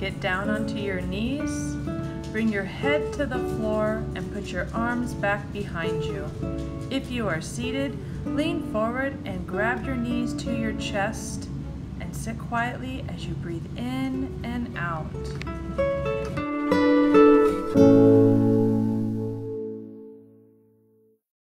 Get down onto your knees. Bring your head to the floor and put your arms back behind you. If you are seated, lean forward and grab your knees to your chest and sit quietly as you breathe in and out.